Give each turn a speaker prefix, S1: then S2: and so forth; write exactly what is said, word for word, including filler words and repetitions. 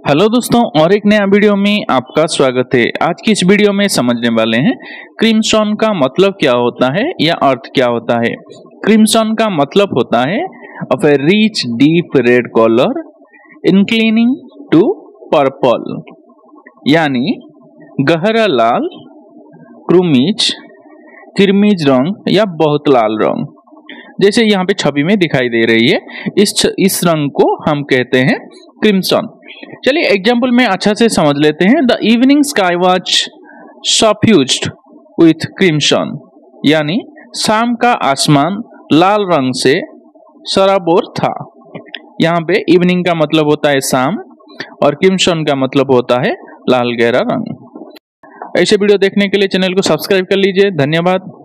S1: Hello दोस्तों, और एक नया वीडियो में आपका स्वागत है। आज की इस वीडियो में समझने वाले हैं क्रिम्सन का मतलब क्या होता है या अर्थ क्या होता है। क्रिम्सन का मतलब होता है of a rich deep red colour inclining to purple, यानी गहरा लाल, क्रूमिज, किरमिज रंग या बहुत लाल रंग, जैसे यहाँ पे छवि में दिखाई दे रही है। इस छ, इस रंग को हम कहते हैं क्रिम्सन। चलिए एग्जाम्पल में अच्छा से समझ लेते हैं। The evening sky was suffused with crimson, यानी शाम का आसमान लाल रंग से सराबोर था। यहाँ पे इवनिंग का मतलब होता है शाम और क्रिम्सन का मतलब होता है लाल गहरा रंग। ऐसे वीडियो देखने के लिए चैनल को सब्सक्राइब कर लीजिए। धन्यवाद।